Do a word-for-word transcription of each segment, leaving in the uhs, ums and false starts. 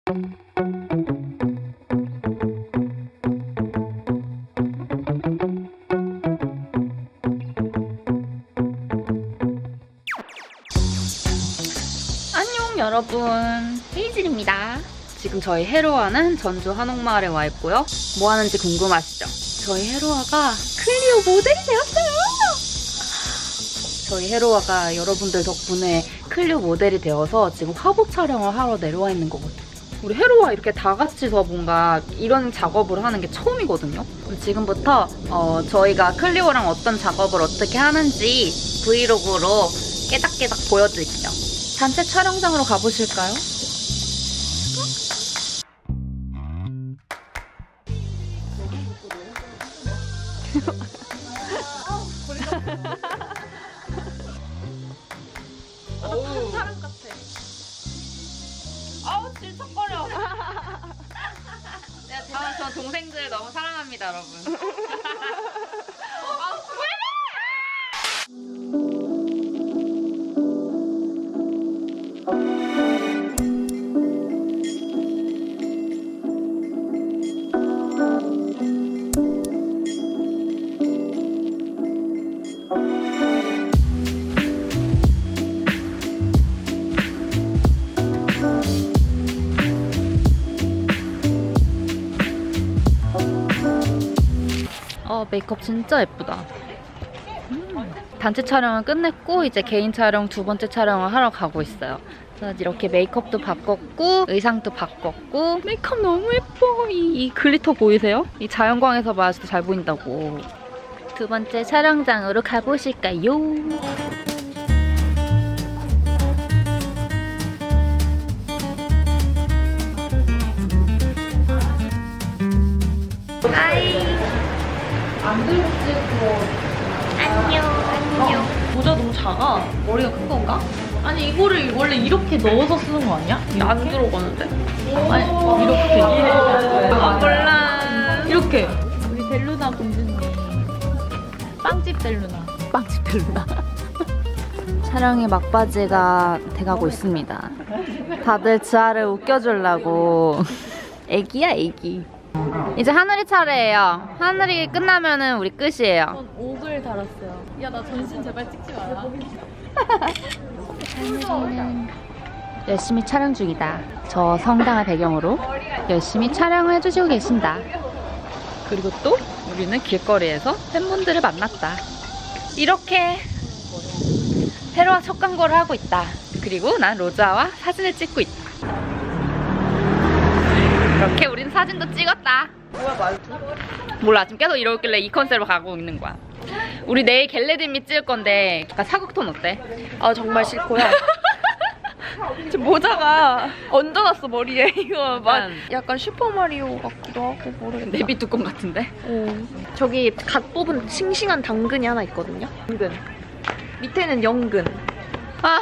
안녕 여러분, 헤이즐입니다. 지금 저희 헤로아는 전주 한옥마을에 와 있고요. 뭐 하는지 궁금하시죠? 저희 헤로아가 클리오 모델이 되었어요! 저희 헤로아가 여러분들 덕분에 클리오 모델이 되어서 지금 화보 촬영을 하러 내려와 있는 거거든요. 우리 헤로아 이렇게 다 같이서 뭔가 이런 작업을 하는 게 처음이거든요. 지금부터 어, 저희가 클리오랑 어떤 작업을 어떻게 하는지 브이로그로 깨작깨작 보여드릴게요. 단체 촬영장으로 가보실까요? 어우, 사람 같아. 아우 질척거려. 네, 저, 저 동생들 너무 사랑합니다, 여러분. 아, 왜? 어, 메이크업 진짜 예쁘다. 음. 단체 촬영을 끝냈고 이제 개인 촬영 두 번째 촬영을 하러 가고 있어요. 그래서 이렇게 메이크업도 바꿨고 의상도 바꿨고 메이크업 너무 예뻐. 이, 이 글리터 보이세요? 이 자연광에서 봐야지 더 잘 보인다고. 두 번째 촬영장으로 가보실까요? 하이. 안 들고 찍고. 안녕. 안녕. 어, 모자 너무 작아. 머리가 큰 건가? 아니 이거를 원래 이렇게 넣어서 쓰는 거 아니야? 안 들어가는데? 아니 이렇게. 아, 몰라. 이렇게. 우리 델루나 공주님. 빵집 델루나. 빵집 델루나. 촬영이 막바지가 돼가고 있습니다. 다들 지아를 웃겨주려고. 애기야 애기. 이제 하늘이 차례예요. 하늘이 끝나면은 우리 끝이에요. 전 옥을 달았어요. 야 나 전신 제발 찍지 마라. 하늘이는 열심히 촬영 중이다. 저 성당을 배경으로 열심히 촬영을 해주시고 계신다. 그리고 또 우리는 길거리에서 팬분들을 만났다. 이렇게 헤로아 첫 광고를 하고 있다. 그리고 난 로자와 사진을 찍고 있다. 이렇게 우린 사진도 찍었다. 뭐야 말투? 몰라, 지금 계속 이러길래 이 컨셉으로 가고 있는 거야. 우리 내일 겟레디미 찍을 건데 약간 사극톤 어때? 아 정말 싫고요. 저 모자가 얹어놨어 머리에. 이거 막 약간, 약간 슈퍼마리오 같기도 하고 모르겠다. 내비 뚜껑 같은데? 어. 저기 갓 뽑은 싱싱한 당근이 하나 있거든요. 당근. 밑에는 연근. 아,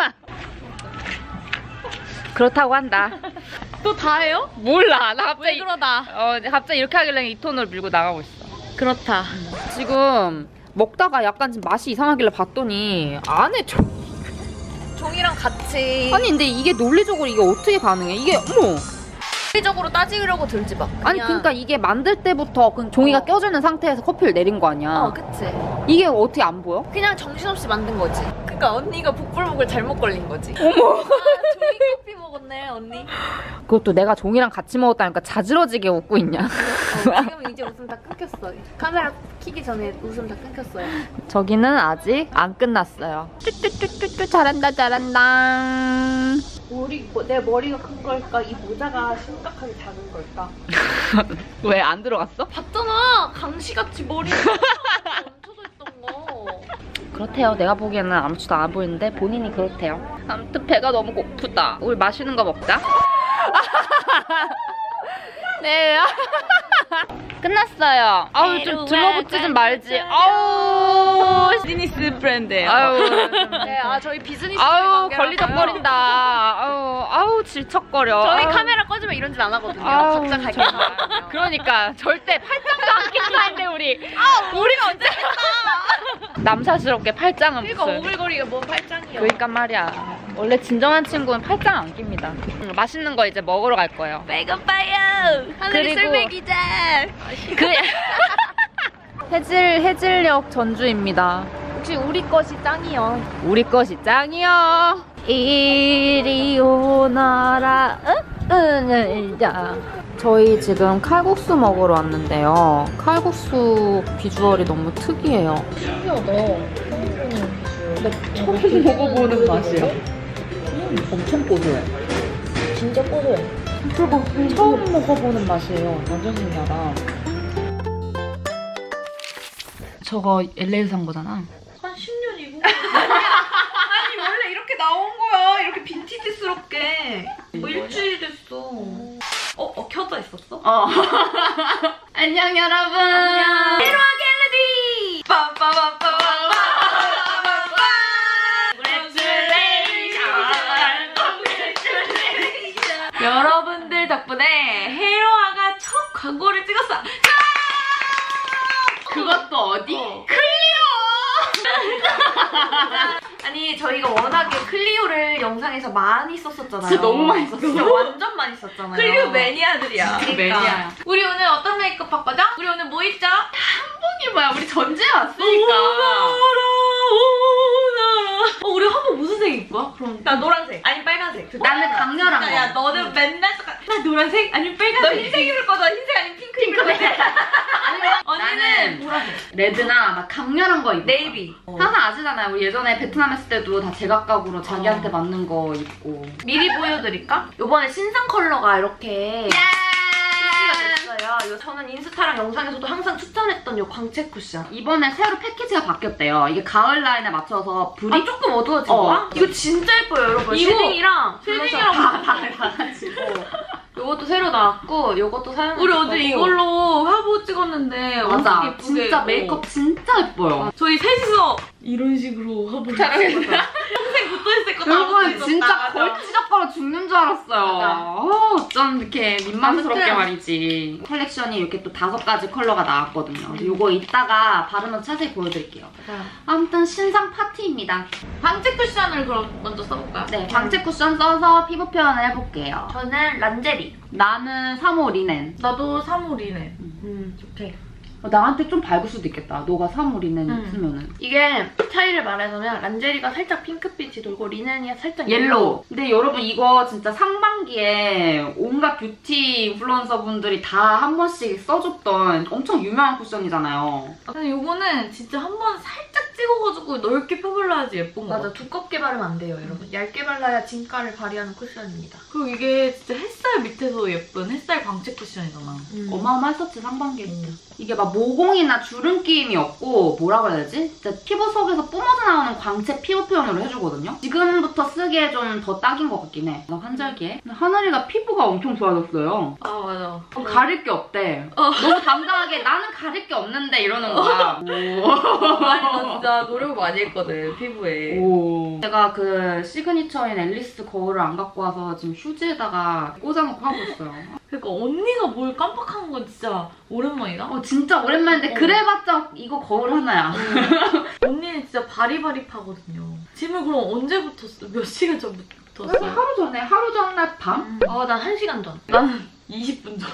그렇다고 한다. 또 다 해요? 몰라, 나 갑자기 왜 그러다. 어, 갑자기 이렇게 하길래 이 톤을 밀고 나가고 있어. 그렇다. 지금 먹다가 약간 지금 맛이 이상하길래 봤더니 안에 저... 종이랑 같이. 아니 근데 이게 논리적으로 이게 어떻게 가능해? 이게 어머. 논리적으로 따지려고 들지 마. 아니 그러니까 이게 만들 때부터 그 종이가 어. 껴져 있는 상태에서 커피를 내린 거 아니야. 어, 그치. 이게 어떻게 안 보여? 그냥 정신없이 만든 거지. 그러니까 언니가 복불복을 잘못 걸린 거지. 어머. 아, 종이 커피 먹었네, 언니. 그것도 내가 종이랑 같이 먹었다니까 자지러지게 웃고 있냐. 어, 지금 이제 웃음 다 끊겼어. 카메라 켜기 전에 웃음 다 끊겼어요. 저기는 아직 안 끝났어요. 뚜뚜뚜뚜뚜 잘한다 잘한다. 머리, 내 머리가 큰 걸까? 이 모자가 심각하게 작은 걸까? 왜 안 들어갔어? 봤잖아! 강시같이 머리가 얹혀져 있던 거. 그렇대요. 내가 보기에는 아무렇지도 않아 보이는데 본인이 그렇대요. 아무튼 배가 너무 고프다. 우리 맛있는 거 먹자. 네. 끝났어요. 아우 좀 들러붙지 좀 말지. 아우 비즈니스 브랜드예요. 아유. 네, 아 저희 비즈니스 아우 걸리적거린다. 아우 아우 질척거려. 저희 아우. 카메라 꺼지면 이런 짓 안 하거든요. 아우, 각자 갈게. 정말. 그러니까 절대 팔짱도 안 끼고 사는데 우리. 아 우리가 언제 했다. 남사스럽게 팔짱은 그러니까 무슨. 오글거리가 뭔 팔짱이야. 그러니까 말이야. 원래 진정한 친구는 팔짱 안 낍니다. 응, 맛있는 거 이제 먹으러 갈 거예요. 배고파요. 하늘이 그리고- 술맥이자. 그 해질 해질녘 전주입니다. 역시 우리 것이 짱이요. 우리 것이 짱이요. 이리 오너라 응응을자. 저희 지금 칼국수 먹으러 왔는데요. 칼국수 비주얼이 너무 특이해요. 신기하다. 처음 먹어보는 맛이야. 음, 엄청 고소해. 진짜 고소해. 그리고 처음 먹어보는 맛이에요. 완전 신기하다. 저거 엘에이에서 산 거잖아. 한 십 년이고. 아니 원래 이렇게 나온 거야. 이렇게 빈티지스럽게. 뭐 일주일 됐어. 어, 어 켜져 있었어? 어. 안녕 여러분. 안녕. 헤로아 갤러리. 빠빠빠빠빠. 여러분들 덕분에 헤로아가 첫 광고를 찍었어. 그것도 어디? 어. 아니 저희가 워낙에 클리오를 영상에서 많이 썼었잖아요. 진짜 너무 많이 썼어. 진짜 완전 많이 썼잖아요. 클리오 매니아들이야. 그러니까. 매니아야. 우리 오늘 어떤 메이크업 할 거죠? 우리 오늘 뭐 입죠? 한복이 뭐야? 우리 전주에 왔으니까. 어, 우리 한복 무슨 색 입을 거야? 그럼 나 노란색. 아니 빨간색. 나는 강렬한 거. 야 너는 맨날 똑같. 나 노란색 아니면 빨간색. 너 흰색 입을 거죠? 흰색 아니면 핑크 입을 거죠? 언니는 나는 보라색. 레드나 막 강렬한 거 입고. 네이비. 어. 항상 아시잖아요. 우리 예전에 베트남 했을 때도 다 제각각으로 자기한테 맞는 거 입고. 미리 보여드릴까? 요번에 신상 컬러가 이렇게 출시가 됐어요. 요 저는 인스타랑 영상에서도 항상 추천했던 요 광채 쿠션. 이번에 새로 패키지가 바뀌었대요. 이게 가을 라인에 맞춰서 불이 아 조금 어두워진 어. 거야? 이거 진짜 예뻐요 여러분. 이거 쉐딩이랑 쉐딩이랑 블러셔 다 달라가지고. 요것도 새로 나왔고 요것도 사용할 우리 수 어제 있고. 이걸로 화보 찍었는데 맞아. 엄청 예쁘게. 진짜 어. 메이크업 진짜 예뻐요. 저희 셋이서 이런 식으로 화보를 찍었어요. 평생 붙어있을 거다. 여러분 진짜 걸치적거려 죽는 줄 알았어요. 어, 어쩜 이렇게 민망스럽게 아무튼. 말이지. 컬렉션이 이렇게 또 다섯 가지 컬러가 나왔거든요. 요거 이따가 바르면서 자세히 보여드릴게요. 아무튼 신상 파티입니다. 방채 쿠션을 그럼 먼저 써볼까요? 네, 광채 쿠션 써서 피부 표현을 해볼게요. 저는 란제리. 나는 삼 호 리넨. 나도 삼 호 리넨. 음 좋게. 어, 나한테 좀 밝을 수도 있겠다. 너가 삼 호 리넨 음. 쓰면은. 이게 차이를 말하자면 란제리가 살짝 핑크빛이 돌고 리넨이 살짝 옐로우. 근데 여러분 이거 진짜 상반기에 온갖 뷰티 인플루언서 분들이 다 한 번씩 써줬던 엄청 유명한 쿠션이잖아요. 근데 요거는 진짜 한 번 살짝 찍어가지고 넓게 펴발라야지 예쁜 거 맞아 같아. 두껍게 바르면 안 돼요 여러분. 얇게 발라야 진가를 발휘하는 쿠션입니다. 그리고 이게 진짜 햇살 밑에서 예쁜 햇살 광채 쿠션이잖아. 음. 어마어마했었지 상반기에. 음. 이게 막 모공이나 주름 끼임이 없고 뭐라고 해야 되지? 진짜 피부 속에서 뿜어져 나오는 광채 피부 표현으로 해주거든요. 지금부터 쓰기에 좀 더 딱인 것 같긴 해. 나 환절기에. 근데 하늘이가 피부가 엄청 좋아졌어요. 아 맞아. 어, 가릴 게 없대. 어. 너무 당당하게 나는 가릴 게 없는데 이러는 거야. 오. 아니 나 진짜 노력 많이 했거든 피부에. 오. 제가 그 시그니처인 앨리스 거울을 안 갖고 와서 지금 휴지에다가 꽂아놓고 하고 있어요. 그러니까 언니가 뭘 깜빡한 건 진짜 오랜만이다. 어 진짜 오랜만인데 어. 그래봤자 이거 거울 하나야. 언니는 진짜 바리바리파거든요. 짐을 그럼 언제부터 썼- 몇 시간 전부터 썼어요? 하루 전에 하루 전날 밤? 어, 난 한 시간 전. 나는 이십 분 전.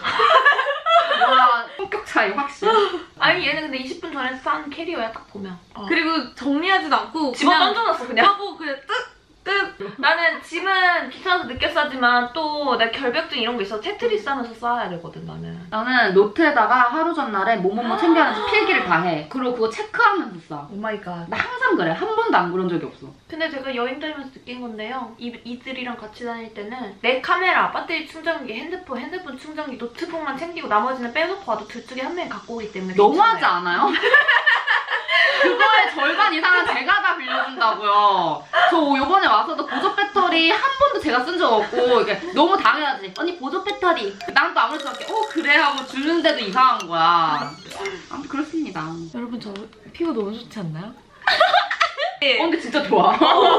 와 성격 차이 확실히. 아니 얘는 근데 이십 분 전에 싼 캐리어야 딱 보면. 그리고 정리하지도 않고 집어 그냥 던져놨어 그냥. 하고 그냥 뜩! 끝! 나는 짐은 귀찮아서 늦게 싸지만 또 나 결벽증 이런 거 있어서 테트리스 하면서 싸야 되거든 나는. 나는 노트에다가 하루 전날에 뭐뭐뭐 챙겨야 하는지 필기를 다 해. 그리고 그거 체크하면서 써. 오마이갓. 나 항상 그래. 한 번도 안 그런 적이 없어. 근데 제가 여행 다니면서 느낀 건데요. 이, 이들이랑 같이 다닐 때는 내 카메라, 배터리 충전기, 핸드폰, 핸드폰 충전기, 노트북만 챙기고 나머지는 빼놓고 와도 둘 중에 한 명이 갖고 오기 때문에 너무하지 괜찮아요. 않아요? 그거의 절반 이상은 제가 다 빌려준다고요. 저 요번에 와서도 보조 배터리 한 번도 제가 쓴 적 없고 이게 너무 당연하지. 언니 보조 배터리. 난 또 아무렇지 않게 어 그래 하고 주는데도 이상한 거야. 아무튼 그렇습니다. 어 여러분 저 피부 너무 좋지 않나요? 근데 진짜 좋아.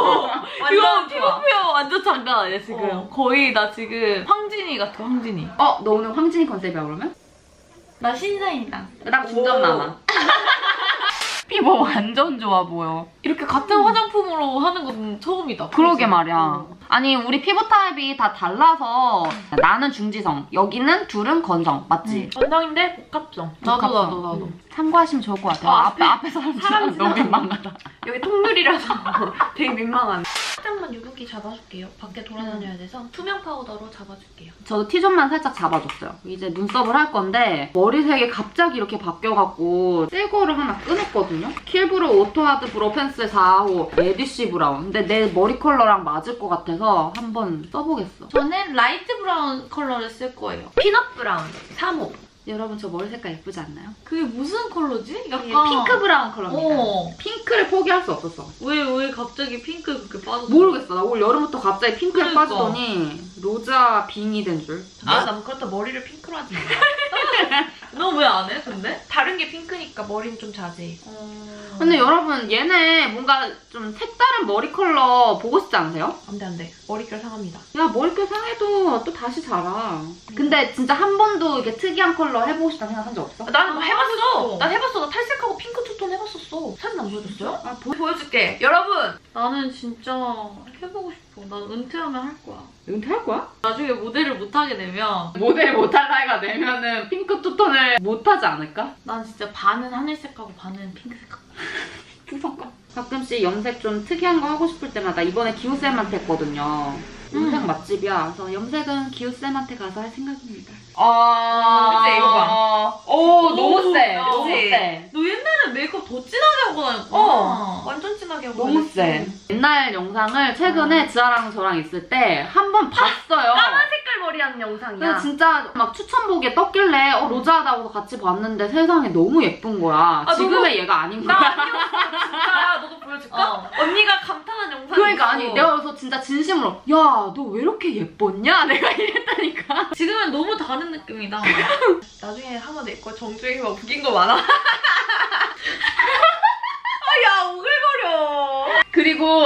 이거 피부 표현 완전 장난 아니야 지금. 어. 거의 나 지금 황진이 같아 황진이. 어 너 오늘 황진이 컨셉이야 그러면? 나 신사임당. 나 중점 남아. 피부 피버 완전 좋아 보여. 이렇게 같은 화장품으로 하는 건 처음이다. 그러게 그래서. 말이야. 어. 아니 우리 피부 타입이 다 달라서 나는 중지성, 여기는 둘은 건성, 맞지? 건성인데 복합성. 나도 복합성. 나도 나도. 음. 참고하시면 좋을 것 같아요. 어, 앞에 앞에 앞에 사람 사람 지나가면 너무 지나가면. 민망하다. 여기 통유리라서 되게 민망한. 살짝만 유분기 잡아줄게요. 밖에 돌아다녀야 돼서 투명 파우더로 잡아줄게요. 저도 T존만 살짝 잡아줬어요. 이제 눈썹을 할 건데 머리색이 갑자기 이렇게 바뀌어갖고 새 거를 하나 끊었거든요. 킬브루 오토하드 브로우 펜슬 사 호 레디쉬 브라운. 근데 내 머리 컬러랑 맞을 것 같아서 한번 써보겠어. 저는 라이트 브라운 컬러를 쓸 거예요. 피넛 브라운 삼 호. 여러분 저 머리 색깔 예쁘지 않나요? 그게 무슨 컬러지? 이게 약간 핑크 브라운 컬러입니다. 어. 핑크를 포기할 수 없었어. 왜, 왜 갑자기 핑크 그렇게 빠졌어? 모르겠어. 나 올 여름부터 갑자기 핑크에 그러니까. 빠지더니 로자 빙이 된 줄. 아, 난 그렇다 머리를 핑크로 하지 마. 너 왜 안 해, 근데? 다른 게 핑크니까 머리는 좀 자제해. 어... 근데 여러분 얘네 뭔가 좀 색다른 머리 컬러 보고 싶지 않으세요? 안돼 안돼. 머릿결 상합니다. 야 머릿결 상해도 또 다시 자라. 근데 진짜 한 번도 이렇게 특이한 컬러 해보고 싶다는 생각 한 적 없어? 난 뭐 아, 해봤어. 해봤어. 난 해봤어. 나 탈색하고 핑크 투톤 해봤었어. 사진 안 보여줬어요? 아 보... 보여줄게. 여러분. 나는 진짜 해보고 싶어. 난 은퇴하면 할 거야. 은퇴할 거야? 나중에 모델을 못하게 되면 모델 못할 나이가 되면은 핑크 투톤을 못하지 않을까? 난 진짜 반은 하늘색하고 반은 핑크색하고. 무서워. 가끔씩 염색 좀 특이한 거 하고 싶을 때마다 이번에 기우쌤한테 했거든요. 염색 음. 맛집이야. 그래서 염색은 기우쌤한테 가서 할 생각입니다. 아, 그치, 이거 봐. 오, 너무 오, 세. 야. 너무 세. 너 옛날에 메이크업 더 진하게 하고 다녔구나. 어. 완전 진하게 하고 너무 다녔어. 세. 옛날 영상을 최근에 지아랑 저랑 있을 때 한 번 봤어요. 까만 색깔 머리 하는 영상이야. 근데 진짜 막 추천보기에 떴길래 어 로자하다고 같이 봤는데 세상에 너무 예쁜 거야. 아, 지금의 너무- 얘가 아닌 나 거야. 아니었어. 진짜 너도 보여줄까? 어. 언니가 감탄한 영상. 그러니까 아니 내가 그래서 진짜 진심으로 야 너 왜 이렇게 예뻤냐? 내가 이랬다니까. 지금은 너무 다른 느낌이다. 나중에 한번 내 거 정주행이 막 웃긴 거 많아. 아, 야, 오글거려. 그리고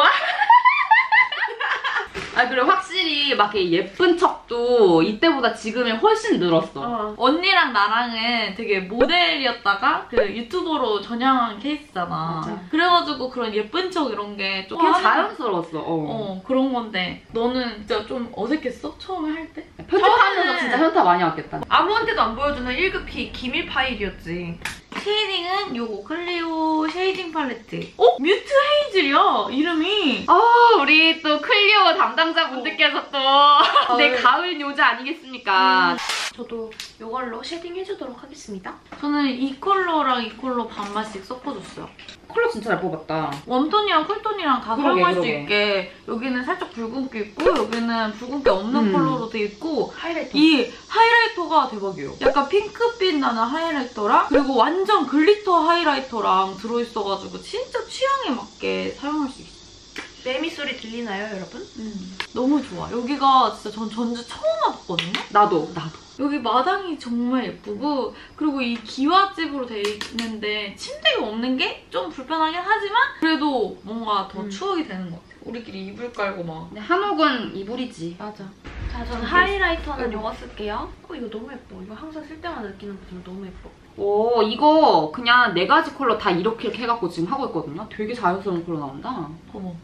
아 그리고 확실히 막 이렇게 예쁜 척도 이때보다 지금이 훨씬 늘었어. 어. 언니랑 나랑은 되게 모델이었다가 그 유튜버로 전향한 케이스잖아. 맞아. 그래가지고 그런 예쁜 척 이런 게좀 그냥 자연스러웠어. 어. 어 그런 건데 너는 진짜 좀 어색했어? 처음에 할 때? 편집하면서 처음에는- 진짜 현타 많이 왔겠다. 아무한테도 안 보여주는 일 급히 기밀 파일이었지. 쉐이딩은 요거 클리오 쉐이딩 팔레트. 어? 뮤트 헤이즐이야 이름이. 아 우리 또 클리오 담당자분들께서 또 내 가을 요자 아니겠습니까? 음. 저도 이걸로 쉐딩 해주도록 하겠습니다. 저는 이 컬러랑 이 컬러 반반씩 섞어줬어요. 컬러 진짜 잘 뽑았다. 웜톤이랑 쿨톤이랑 다 그러게, 사용할 수 그러게. 있게 여기는 살짝 붉은기 있고 여기는 붉은기 없는 음. 컬러로 돼 있고 하이라이터. 이 하이라이터가 대박이에요. 약간 핑크빛 나는 하이라이터랑 그리고 완전 글리터 하이라이터랑 들어있어가지고 진짜 취향에 맞게 사용할 수 있어요. 매미 소리 들리나요, 여러분? 음. 너무 좋아. 여기가 진짜 전 전주 처음 와봤거든요? 나도 나도. 여기 마당이 정말 예쁘고 그리고 이 기와집으로 돼 있는데 침대가 없는 게 좀 불편하긴 하지만 그래도 뭔가 더 음. 추억이 되는 것 같아. 우리끼리 이불 깔고 막. 근데 한옥은 이불이지. 맞아. 자, 저는 하이라이터는 이거 쓸게요. 어, 이거 너무 예뻐. 이거 항상 쓸 때마다 느끼는 거지만 너무 예뻐. 오 이거 그냥 네 가지 컬러 다 이렇게 이렇게 해갖고 지금 하고 있거든요. 되게 자연스러운 컬러 나온다. 어머.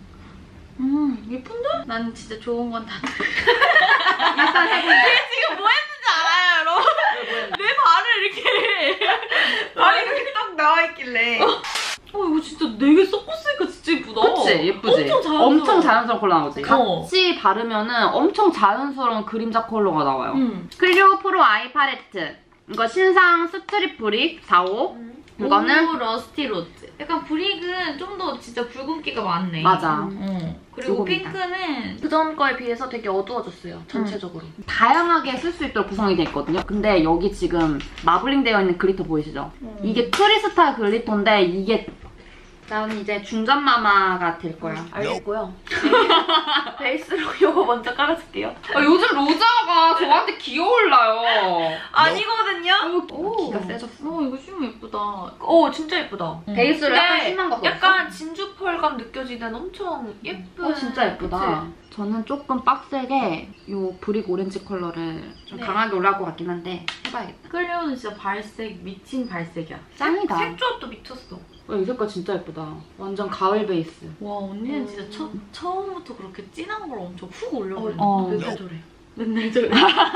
음 예쁜데? 난 진짜 좋은 건 다. 일단 해보자. 지금 뭐 했는지 알아요, 여러분? 내 발을 이렇게. 발이 그렇게 딱 나와있길래. 어 이거 진짜 네 개 섞었으니까 진짜 예쁘다. 그치? 예쁘지? 엄청 자연스러워. 엄청 자연스러운 컬러 나오지? 어. 같이 바르면은 엄청 자연스러운 그림자 컬러가 나와요. 음. 클리오 프로 아이 팔레트. 이거 신상 스트립 브릭 사 호. 이거는 오, 러스티 로즈. 약간 브릭은 좀 더 진짜 붉은기가 많네. 맞아. 어. 그리고 요겁니다. 핑크는 그전 거에 비해서 되게 어두워졌어요, 전체적으로. 다양하게 쓸 수 있도록 구성이 되어 있거든요. 근데 여기 지금 마블링 되어 있는 글리터 보이시죠? 음. 이게 크리스탈 글리터인데 이게 나는 이제 중전마마가 될 거야. 알겠고요. 베이스로 이거 먼저 깔아줄게요. 아, 요즘 로자가 저한테 기어올라요. 아니거든요? 오, 기가 세졌어. 어 이거 심 예쁘다. 오, 진짜 예쁘다. 음. 베이스로 약간 근데 심한 거 썼어? 약간 진주 펄감 느껴지는 엄청 예쁜. 어, 진짜 예쁘다. 저는 조금 빡세게 이 브릭 오렌지 컬러를 좀 네. 강하게 올라올 것 같긴 한데 해봐야겠다. 클리오는 진짜 발색 미친 발색이야. 짱이다. 색조합도 미쳤어. 어, 이 색깔 진짜 예쁘다. 완전 가을 베이스. 와 언니는 진짜 처, 처음부터 그렇게 진한 걸 엄청 훅 올려버리네. 어. 맨날 저래. 맨날 저래.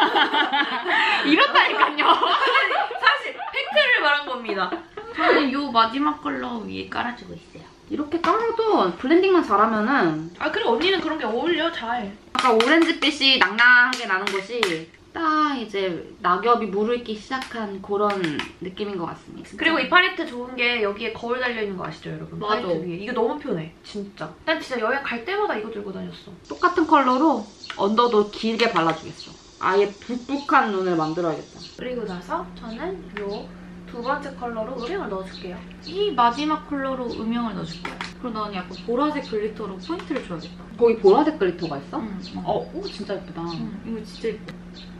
이렇다니까요. 사실 팩트를 말한 겁니다. 저는 이 마지막 컬러 위에 깔아주고 있어요. 이렇게 깔아도 블렌딩만 잘하면은 아 그리고 언니는 그런 게 어울려 잘. 약간 오렌지빛이 낭낭하게 나는 것이 딱 이제 낙엽이 물을 있기 시작한 그런 느낌인 것 같습니다. 진짜. 그리고 이 팔레트 좋은 게 여기에 거울 달려있는 거 아시죠 여러분? 맞아. 팔레트 위에. 이거 너무 편해 진짜. 난 진짜 여행 갈 때마다 이거 들고 다녔어. 똑같은 컬러로 언더도 길게 발라주겠어. 아예 붓붓한 눈을 만들어야겠다. 그리고 나서 저는 요 두 번째 컬러로 음영을 넣어줄게요. 이 마지막 컬러로 음영을 넣어줄 거야. 그리고 나는 약간 보라색 글리터로 포인트를 줘야겠다. 거기 보라색 글리터가 있어? 응. 어, 오 진짜 예쁘다. 응, 이거 진짜 예뻐.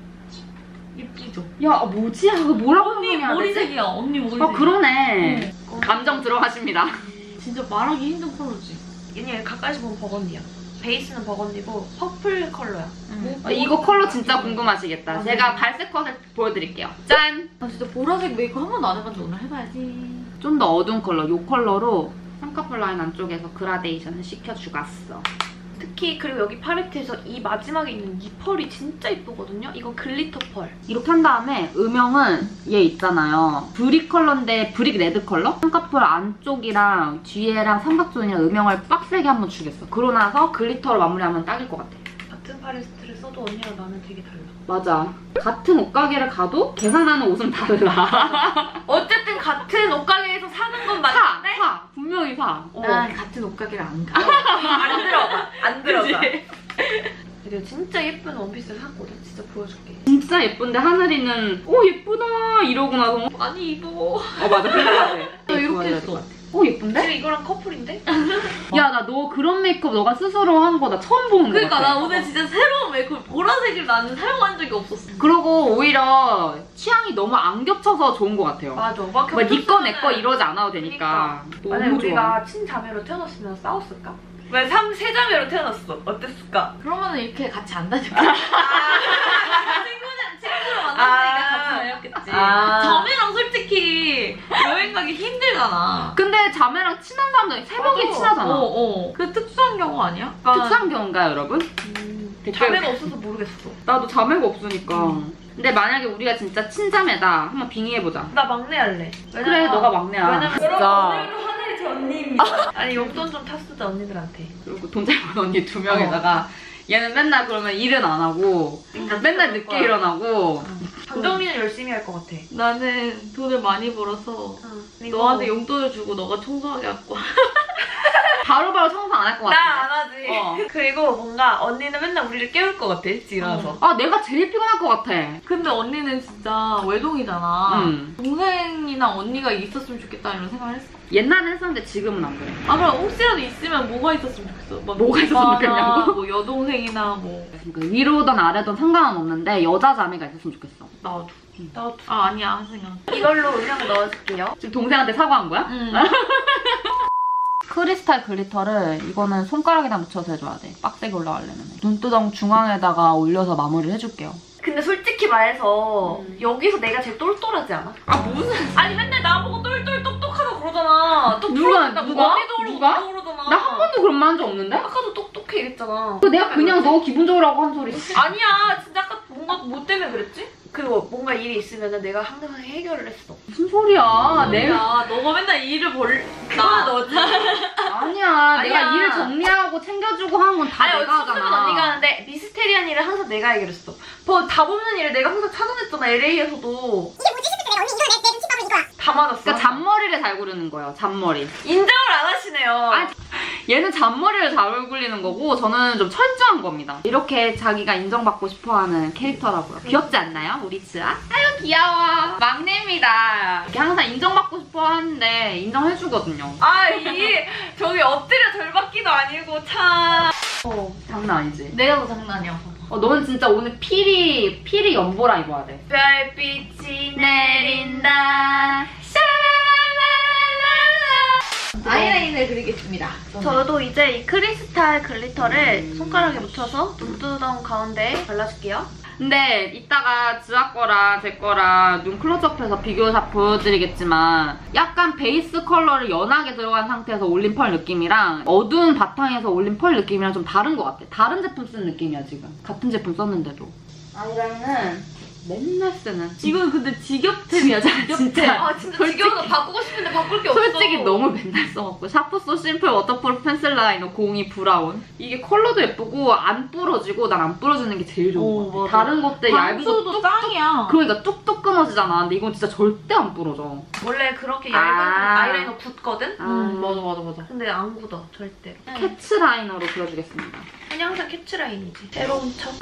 예쁘죠? 야, 아, 뭐지? 아, 이거 뭐라고 언니 설명해야 되지? 머리색이야. 언니 머리색. 아, 그러네. 어. 감정 들어가십니다. 진짜 말하기 힘든 컬러지. 얘네 가까이서 보면 버건디야. 베이스는 버건디고 퍼플 컬러야. 응. 아, 이거 컬러 진짜 궁금하시겠다. 아, 제가 네. 발색 컷을 보여드릴게요. 짠! 나 진짜 보라색 메이크업 한 번도 안 해봤는데 오늘 해봐야지. 좀 더 어두운 컬러, 이 컬러로 쌍꺼풀 라인 안쪽에서 그라데이션을 시켜주갔어. 특히 그리고 여기 팔레트에서 이 마지막에 있는 이 펄이 진짜 이쁘거든요. 이건 글리터 펄. 이렇게 한 다음에 음영은 얘 있잖아요. 브릭 컬러인데 브릭 레드 컬러? 쌍꺼풀 안쪽이랑 뒤에랑 삼각존이랑 음영을 빡세게 한번 주겠어. 그러고 나서 글리터로 마무리하면 딱일 것 같아. 같은 팔레트를 써도 언니랑 나는 되게 달라. 맞아. 같은 옷가게를 가도 계산하는 옷은 달라. 어쨌든 같은 옷가게에서 사는 건 사! 맞는데 사! 분명히 사. 어. 난 같은 옷가게를 안 가. 안 들어가. 안 들어가. 그치? 그리고 진짜 예쁜 원피스를 샀거든. 진짜 보여줄게. 진짜 예쁜데 하늘이는 오 예쁘다 이러고 나서 많이 입어. 어 맞아 그래 나 이렇게 했어. 오 예쁜데? 지금 이거랑 커플인데? 야 나 너 그런 메이크업 너가 스스로 한 거 나 처음 보는 거 그러니까 같아. 나 오늘 진짜 새로운 메이크업 보라색을 나는 사용한 적이 없었어. 그리고 오히려 취향이 너무 안 겹쳐서 좋은 거 같아요. 맞아. 막 니꺼 내 거 이러지 않아도 되니까. 만약 너무 좋아. 우리가 친자매로 태어났으면 싸웠을까? 왜 삼, 세자매로 태어났어? 어땠을까? 그러면은 이렇게 같이 안 다녔겠지. 친구는 친구로 만났으니까 아. 같이 다녔겠지. 아. 자매랑 솔직히 여행 가기 힘들잖아. 근데 자매랑 친한 사람들 새벽에 맞아. 친하잖아. 어, 어. 그 특수한 경우 아니야? 특수한 경우인가요 여러분? 음, 댓글- 자매가 없어서 모르겠어. 나도 자매가 없으니까. 근데 만약에 우리가 진짜 친자매다 한번 빙의해보자. 나 막내 할래. 왜냐면- 그래 너가 막내야. 왜냐면 진짜. 오늘도 하늘이 제 언니입니다. 아니 용돈 좀 탔으자 언니들한테. 그리고 돈 잘 버는 언니 두 명에다가 얘는 맨날 그러면 일은 안 하고 맨날 늦게 일어나고 강정리는 열심히 할 것 같아. 나는 돈을 많이 벌어서 이거- 너한테 용돈을 주고 너가 청소하게 갖고. 바로바로 청소 안 할 것 같은데. 나 안 하지. 어. 그리고 뭔가 언니는 맨날 우리를 깨울 것 같아. 일찍 일어나서. 아 내가 제일 피곤할 것 같아. 근데 언니는 진짜 외동이잖아. 음. 동생이나 언니가 있었으면 좋겠다 이런 생각을 했어. 옛날엔 했었는데 지금은 안 그래. 아 그럼 혹시라도 있으면 뭐가 있었으면 좋겠어? 막 뭐가 있었으면 오빠나 좋겠냐고? 뭐 여동생이나 뭐 그러니까 위로든 아래든 상관은 없는데 여자 자매가 있었으면 좋겠어. 나도. 나도. 아 아니야 한 생각. 이걸로 음영 넣어줄게요. 지금 동생한테 사과한 거야? 응. 크리스탈 글리터를 이거는 손가락에다 묻혀서 해줘야 돼. 빡세게 올라가려면. 눈두덩 중앙에다가 올려서 마무리를 해줄게요. 근데 솔직히 말해서 음. 여기서 내가 제일 똘똘하지 않아? 아 무슨? 아니 맨날 나보고 똘똘 똑똑하다 그러잖아. 또 누가, 부러진다. 누가? 머리도 오르고 누가? 또 그러잖아. 나 한 번도 그런 말 한 적 없는데? 아까도 똑똑해 이랬잖아. 그 내가 그냥 너 기분 좋으라고 한 소리. 아니야. 진짜 아까 뭔가 뭐 때문에 그랬지? 그리고 뭔가 일이 있으면 내가 항상 해결을 했어. 무슨 소리야? 내가 야 너가 맨날 일을 벌. 나 너지. 아니야. 내가 아니야. 일을 정리하고 챙겨주고 하는 건 다 아니 내가 어쨌든 하잖아. 언니가 하는데 미스테리한 일을 항상 내가 해결했어. 뭐 답 없는 일을 내가 항상 찾아냈잖아. 엘에이에서도. 이게 뭐지 싶을 때 내가 언니 이거 내, 내 눈치밥을 이거야. 다 맞았어. 그러니까 잔머리를 잘 구르는 거예요. 잔머리. 인정을 안 하시네요. 아니, 얘는 잔머리를 잘 굴리는 거고 저는 좀 철저한 겁니다. 이렇게 자기가 인정받고 싶어하는 캐릭터라고요. 귀엽지 않나요? 우리 즈아? 아유 귀여워. 막내입니다. 이렇게 항상 인정받고 싶어하는데 인정해주거든요. 아, 이 저기 엎드려 절받기도 아니고 참. 어. 장난 아니지? 내가 더 장난이야. 어, 너는 진짜 오늘 피리, 피리 연보라 입어야 돼. 별빛이 내린다. 아이라인을 그리겠습니다. 저도 이제 이 크리스탈 글리터를 손가락에 묻혀서 눈두덩 가운데 발라줄게요. 근데 이따가 지아 거랑 제 거랑 눈 클로즈업해서 비교샷 보여드리겠지만 약간 베이스 컬러를 연하게 들어간 상태에서 올린 펄 느낌이랑 어두운 바탕에서 올린 펄 느낌이랑 좀 다른 것 같아. 다른 제품 쓰는 느낌이야 지금. 같은 제품 썼는데도. 아이라인은 맨날 쓰는. 이건 근데 직업템이야, 직업템. 진짜. 아 진짜 솔직히- 지겨워서 바꾸고 싶은데 바꿀 게 없어. 솔직히 너무 맨날 써먹고. 샤프소 심플 워터프루프 펜슬 라이너 공이 브라운. 이게 컬러도 예쁘고 안 부러지고 난 안 부러지는 게 제일 좋은 오, 것 같아. 맞아. 다른 것들 얇고 방수도 뚝 짱이야. 그러니까 뚝뚝 끊어지잖아. 근데 이건 진짜 절대 안 부러져. 원래 그렇게 얇은 아. 아이라이너 굳거든? 아, 음, 맞아, 맞아, 맞아. 근데 안 굳어 절대로. 캐치 라이너로 그려주겠습니다. 그냥 항상 캐치라인이지. 새로운 척.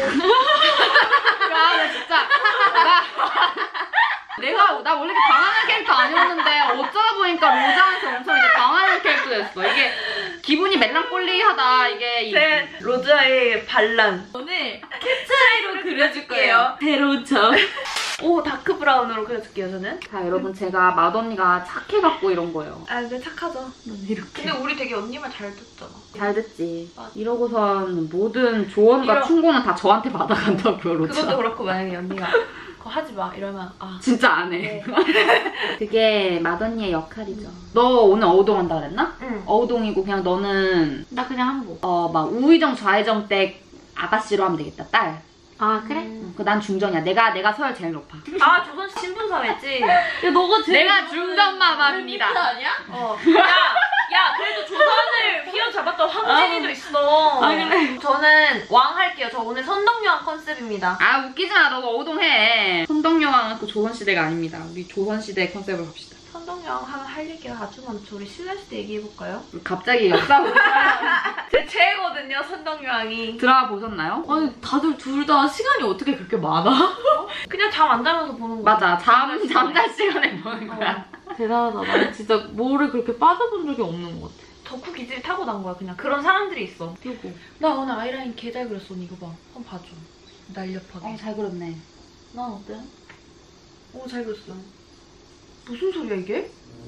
야, 나 진짜. 나. 내가, 나 원래 이렇게 당하는 캐릭터 아니었는데 어쩌다 보니까 로즈한테 엄청 이제 당하는 캐릭터 됐어. 이게 기분이 멜랑콜리하다. 이게. 이- 제 로즈아의 반란. 오늘 캡처라이로 그려줄게요. 새로운 척. 오 다크 브라운으로 그려줄게요 저는. 자, 여러분 제가 맏언니가 착해갖고 이런 거예요. 아 근데 착하죠. 넌 이렇게. 근데 우리 되게 언니 말 잘 듣잖아. 잘 듣지. 맞아. 이러고선 모든 조언과 이러- 충고는 다 저한테 받아간다고요, 로즈. 그것도 그렇고 만약에 언니가 그거 하지 마 이러면 아 진짜 안 해. 네. 그게 맏언니의 역할이죠. 너 오늘 어우동한다 그랬나? 응. 어우동이고 그냥 너는 나 그냥 한복. 어 막 우의정 좌의정 댁 아가씨로 하면 되겠다. 딸. 아, 그래? 음. 그 난 중전이야. 내가 내가 서열 제일 높아. 아 조선 신분사회지. 야, 너가 제일. 내가 좋아하는 중전마마입니다. 멘트 아니야? 어. 야, 야, 그래도 조선을 휘어잡았던 황진이도 있어. 아, 그래? 저는 왕 할게요. 저 오늘 선덕여왕 컨셉입니다. 아 웃기지 마. 너가 어우동해. 선덕여왕은 또 조선시대가 아닙니다. 우리 조선시대 컨셉을 갑시다. 선덕여왕 하면 할 얘기가 아주 많죠. 우리 신라시대 얘기해볼까요? 우리 갑자기 역사 제 최애거든요, 선덕여왕이. 드라마 보셨나요? 아니, 다들 둘 다 시간이 어떻게 그렇게 많아? 그냥 잠 안 자면서 보는 거. 맞아. 잠 잠잘 시간에 보는 거야. 대단하다. 난 진짜 뭐를 그렇게 빠져본 적이 없는 것 같아. 덕후 기질이 타고난 거야, 그냥. 그런 사람들이 있어. 누구? 나 오늘 아이라인 개 잘 그렸어, 언니. 이거 봐. 한번 봐줘. 날렵하게. 어, 잘 그렸네. 난 어때? 오, 잘 그렸어. 무슨 소리야, 이게?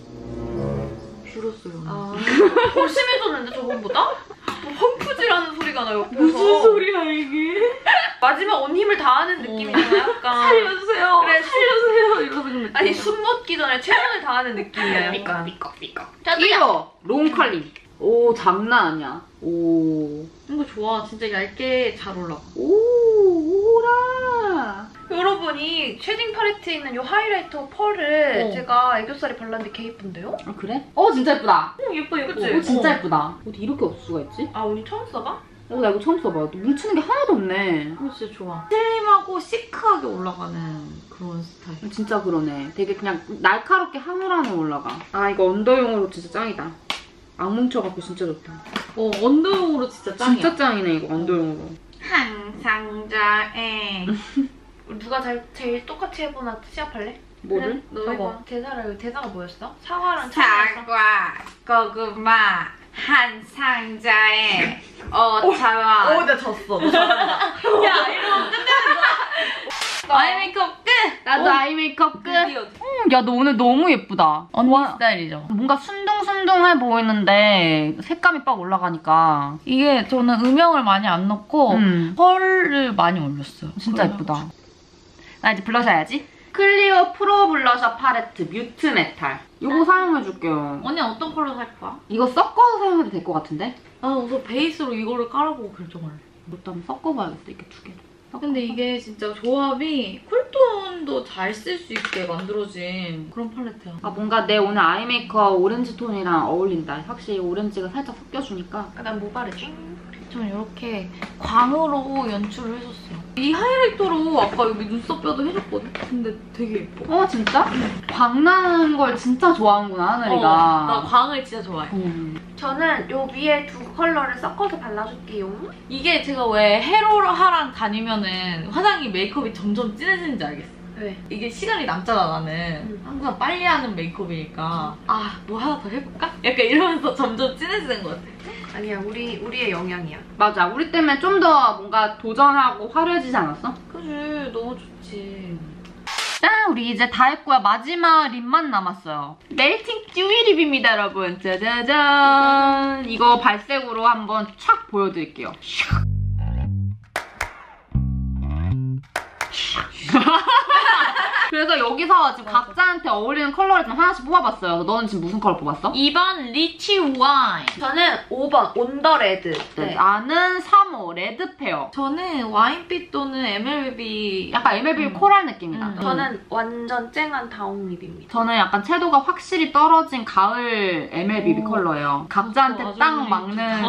줄었어요. 아, 더 심해졌는데, 저번보다? 뭐 펑프질하는 소리가 나, 옆에서. 무슨 소리야, 이게? 마지막 온 힘을 다하는 느낌이잖아, 약간. 살려주세요. 그래, 살려주세요. 이러고 있는 아니, 숨 먹기 전에 최선을 다하는 느낌이야, 약간. 삐걱 삐걱. 자, 이거 롱컬링. 오 장난 아니야. 오. 이거 좋아. 진짜 얇게 잘 올라가. 오 오라. 여러분, 이 쉐딩 팔레트에 있는 이 하이라이터 펄을 어. 제가 애교살에 발랐는데 개 예쁜데요? 아 그래? 어 진짜 예쁘다. 어, 예뻐, 예쁘지? 오 진짜 예쁘다. 어디 이렇게 없을 수가 있지? 아, 언니 처음 써봐? 어 나 이거 처음 써봐. 뭉치는 게 하나도 없네. 이거 진짜 좋아. 슬림하고 시크하게 올라가는 그런 스타일. 진짜 그러네. 되게 그냥 날카롭게 하늘하늘 올라가. 아 이거 언더용으로 진짜 짱이다. 안 뭉쳐갖고 진짜 좋다. 어, 언더용으로 진짜 짱이야. 진짜 짱이네 이거 언더용으로. 한 상자에 우리 누가 잘, 제일 똑같이 해보나 시합할래? 뭐를? 너 저거. 해봐. 대사를, 대사가 뭐였어? 사과랑 차였어? 사과, 고구마, 한 상자에 오차와. 오, 나 졌어. 너 잘한다. 야, 이러면 끝내는 거야. 아이 메이크업 끝! 나도 아이 메이크업 끝. 드디어. 야 너 오늘 너무 예쁘다. 언니 와, 스타일이죠? 뭔가 순둥순둥해 보이는데 색감이 빡 올라가니까. 이게 저는 음영을 많이 안 넣고 음. 펄을 많이 올렸어요. 진짜 예쁘다. 나 이제 블러셔 해야지. 클리오 프로 블러셔 팔레트 뮤트 메탈. 이거 사용해줄게요. 언니 어떤 컬러 살 거야? 이거 섞어서 사용해도 될 것 같은데? 나는 우선 베이스로 이거를 깔아보고 결정할래. 이것도 한번 섞어봐야겠어, 이렇게 두 개를. 근데 이게 진짜 조합이 쿨톤도 잘 쓸 수 있게 만들어진 그런 팔레트야. 아 뭔가 내 오늘 아이 메이크업 오렌지 톤이랑 어울린다. 확실히 오렌지가 살짝 섞여주니까. 난 뭐 바르지? 저는 이렇게 광으로 연출을 해줬어요. 이 하이라이터로 아까 여기 눈썹 뼈도 해줬거든? 근데 되게 예뻐. 어 진짜? 광 나는 걸 진짜 좋아하는구나 하늘이가. 어, 나 광을 진짜 좋아해. 음. 저는 요 위에 두 컬러를 섞어서 발라줄게요. 이게 제가 왜 헤로하랑 다니면은 화장이 메이크업이 점점 진해지는지 알겠어. 왜? 이게 시간이 남잖아 나는. 음. 항상 빨리 하는 메이크업이니까 아 뭐 하나 더 해볼까? 약간 이러면서 점점 진해지는 것 같아. 아니야, 우리, 우리의 영향이야. 맞아. 우리 때문에 좀 더 뭔가 도전하고 화려해지지 않았어? 그지 너무 좋지. 짠! 우리 이제 다 했고요. 마지막 립만 남았어요. 멜팅 듀이 립입니다, 여러분. 짜자잔! 이거 발색으로 한번 촥 보여드릴게요. 샥! 그래서 여기서 지금 각자한테 어울리는 컬러를 좀 하나씩 뽑아봤어요. 너는 지금 무슨 컬러 뽑았어? 이 번 리치 와인. 저는 오 번 온더 레드. 네. 나는 삼 호 레드 페어. 저는 와인빛 또는 엠엘비. 약간 엠엘비 음. 코랄 느낌이다. 음. 저는 완전 쨍한 다운 립입니다. 저는 약간 채도가 확실히 떨어진 가을 엠엘비 오. 각자한테 딱 아주 막는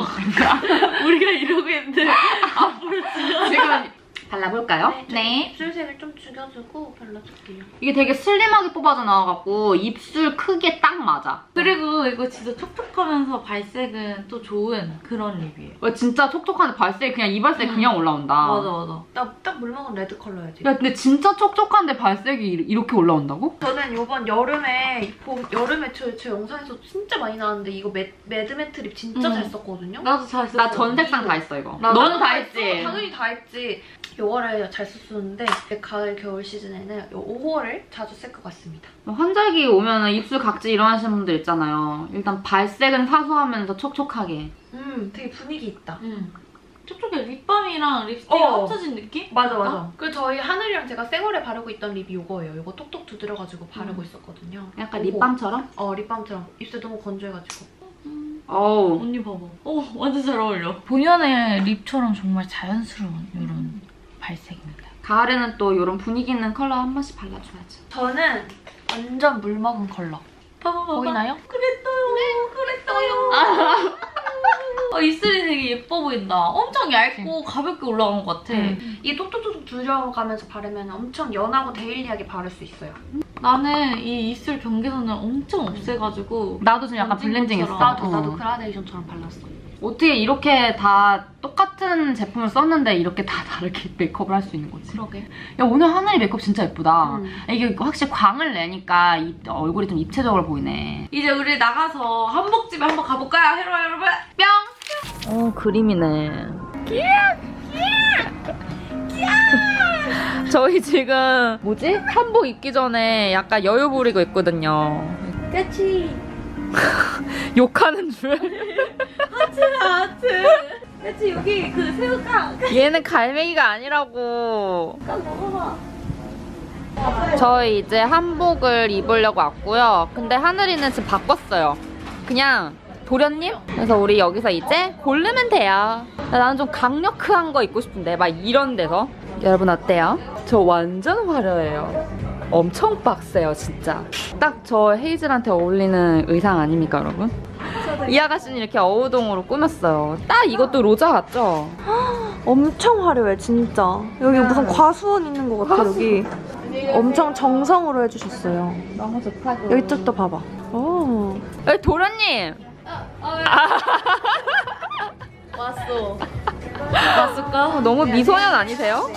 우리가 이러고 있는데 앞으로 지금 발라볼까요? 네. 네. 입술색을 좀 죽여주고 발라줄게요. 이게 되게 슬림하게 뽑아져 나와갖고 입술 크기에 딱 맞아. 그리고 이거 진짜 촉촉하면서 발색은 또 좋은 그런 립이에요. 어, 진짜 촉촉한데 발색이 그냥 이 발색 음. 그냥 올라온다. 맞아 맞아. 나 딱 물먹은 레드 컬러야 지금. 야 근데 진짜 촉촉한데 발색이 이- 이렇게 올라온다고? 저는 이번 여름에 봄, 여름에 저, 제 영상에서 진짜 많이 나왔는데 이거 매, 매드매트 립 진짜 음. 잘 썼거든요. 나도 잘 썼어. 나 전 색상 다 했어 이거. 나- 너는 나도 다 했어. 했지? 당연히 다 했지. 요거를 잘 썼었는데 가을 겨울 시즌에는 요 오 호를 자주 쓸 것 같습니다. 환절기 오면 입술 각질 일어나시는 분들 있잖아요. 일단 발색은 사소하면서 촉촉하게. 음 되게 분위기 있다. 음. 촉촉해. 립밤이랑 립스틱 어. 합쳐진 느낌? 맞아 맞아. 그리고 저희 하늘이랑 제가 생얼에 바르고 있던 립이 요거예요. 요거 톡톡 두드려가지고 바르고 음. 있었거든요. 약간 요거. 립밤처럼? 어 립밤처럼. 입술 너무 건조해가지고. 어우. 언니 봐봐. 어 완전 잘 어울려. 본연의 립처럼 정말 자연스러운 이런 발색입니다. 가을에는 또 이런 분위기 있는 컬러 한 번씩 발라줘야지. 저는 완전 물먹은 컬러. 봐봐 봐봐. 보이나요? 그랬어요. 네, 그랬어요. 어, 입술이 되게 예뻐 보인다. 엄청 얇고 가볍게 올라간 것 같아. 음. 이 톡톡톡 두드려가면서 바르면 엄청 연하고 데일리하게 바를 수 있어요. 나는 이 입술 경계선을 엄청 없애가지고 나도 지금 약간 번진 블렌딩 했어. 것처럼. 나도 어. 나도 그라데이션처럼 발랐어. 어떻게 이렇게 다 똑같은 제품을 썼는데 이렇게 다 다르게 메이크업을 할 수 있는 거지? 그러게. 야 오늘 하늘이 메이크업 진짜 예쁘다. 음. 이게 확실히 광을 내니까 이 얼굴이 좀 입체적으로 보이네. 이제 우리 나가서 한복집에 한번 가볼까요? 헤로와 여러분? 뿅! 어 그림이네. 저희 지금 뭐지? 한복 입기 전에 약간 여유 부리고 있거든요. 그치. 욕하는 줄. 하트 하트. 그치 여기 그 새우깡. 얘는 갈매기가 아니라고. 깡 먹어봐. 저희 이제 한복을 입으려고 왔고요. 근데 하늘이는 지금 바꿨어요. 그냥 도련님? 그래서 우리 여기서 이제 고르면 돼요. 나는 좀 강력한 거 입고 싶은데 막 이런 데서. 여러분 어때요? 저 완전 화려해요. 엄청 빡세요 진짜. 딱 저 헤이즐한테 어울리는 의상 아닙니까 여러분? 이 아가씨는 이렇게 어우동으로 꾸몄어요. 딱 이것도 로자 같죠? 엄청 화려해 진짜. 여기 무슨 과수원 있는 것 같아. 여기 엄청 정성으로 해주셨어요. 너무 좋다. 여기 쪽도 봐봐. 오. 에 도련님! 왔어. 왔을까? 어, 너무 미소년 아니세요?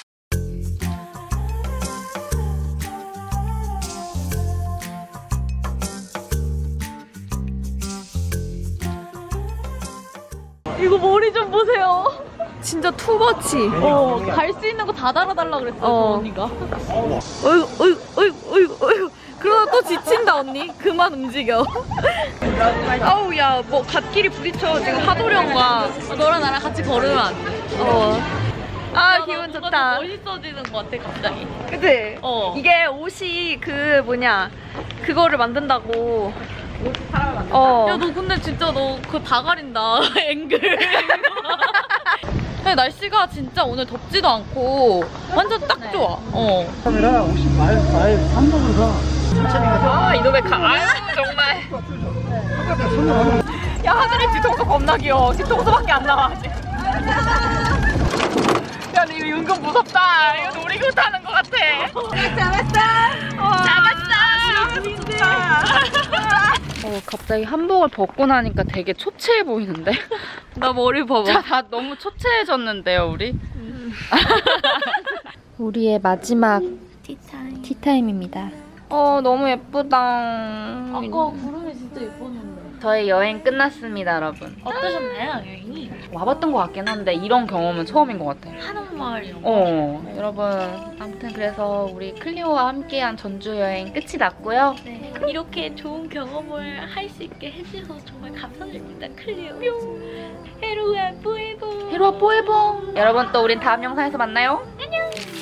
이거 머리 좀 보세요. 진짜 투머치. 어, 갈 수 있는 거 다 달아달라 그랬어, 어. 언니가. 어이구 어이구 어이구 어이구 어이구. 그러다 또 지친다 언니. 그만 움직여. 아우 야 뭐 갓길이 부딪혀 지금 하도령과. 어, 너랑 나랑 같이 걸으면 안 돼. 어. 아 나 기분 뭔가 좋다. 좀 멋있어지는 것 같아, 갑자기. 그치? 어. 이게 옷이 그 뭐냐 그거를 만든다고. 어. 야, 너 근데 진짜 너 그거 다 가린다, 앵글. 근데 날씨가 진짜 오늘 덥지도 않고 완전 딱 좋아. 어. 카메라 혹시 말, 말 반복을 가. 아 이놈의 가. 아유 정말. 야 하늘이 뒤통수 겁나 귀여워. 뒤통수밖에 안 나와 아직. 야 근데 이거 은근 무섭다. 이거 놀이기구 타는 것 같아. 잡았어. 잡았어. 어 갑자기 한복을 벗고 나니까 되게 초췌해 보이는데? 나 머리 봐봐. 자, 다 너무 초췌해졌는데요 우리? 우리의 마지막 티타임. 티타임입니다. 어 너무 예쁘다. 아까 구름이 진짜 예뻤는데. 저희 여행 끝났습니다 여러분. 어떠셨나요, 여행이? 와봤던 것 같긴 한데 이런 경험은 처음인 것 같아. 한옥마을 이런 거. 어 여러분 아무튼 그래서 우리 클리오와 함께한 전주 여행 끝이 났고요. 네. 이렇게 좋은 경험을 할 수 있게 해주셔서 정말 감사드립니다, 클리오. 헤로와 뽀에보. 헤로와 뽀에봉. 여러분 또 우린 다음 영상에서 만나요. 안녕.